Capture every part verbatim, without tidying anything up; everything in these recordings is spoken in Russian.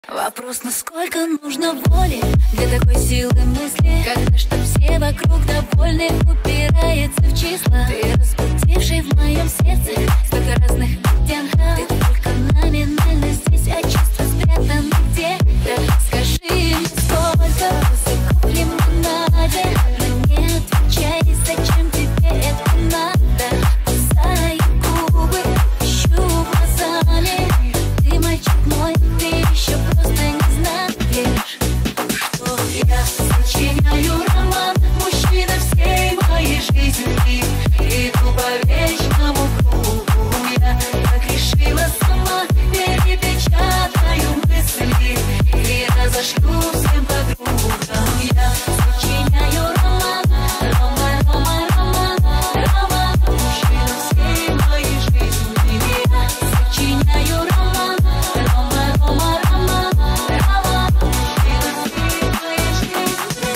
Вопрос, насколько нужно воли для такой силы мысли, когда что все вокруг довольны, упирается в числа. Ты разбудивший в моем сердце столько разных оттенков. Ты только номинально здесь, а чувства спрятаны где-то. Скажи мне, сколько языков в лимонаде, но не отвечай, зачем тебе это надо. Кусай губы, ищу глазами. Ты мальчик мой, ты еще просто не знаешь, что я сочиняю роман, мужчина всей моей жизни. Иду по вечному кругу, я так решила сама, перепечатаю мысли и разошлю всем подругам. Я сочиняю роман, роман, роман, роман, роман, мужчина всей моей жизни. Я сочиняю роман, роман, роман, роман, роман, мужчина всей моей жизни.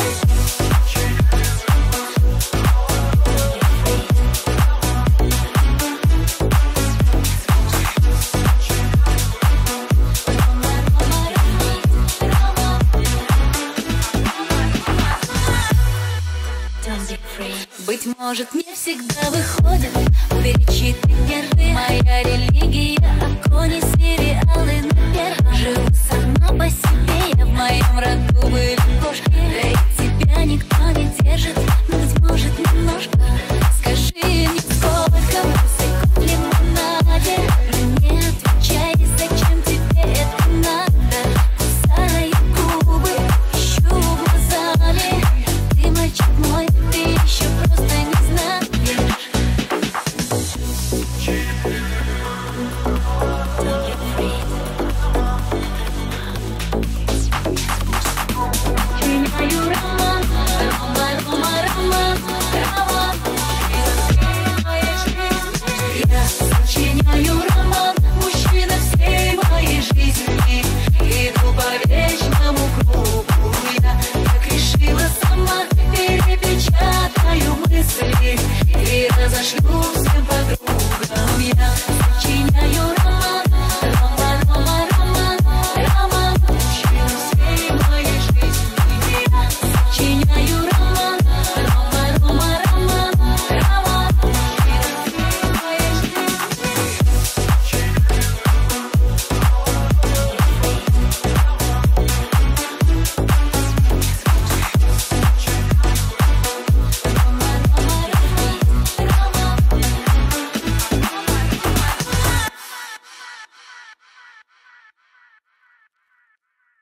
Быть может, не всегда выходит уберечь чьи-то нервы. Моя религия — огонь и сериалы на первом. Живу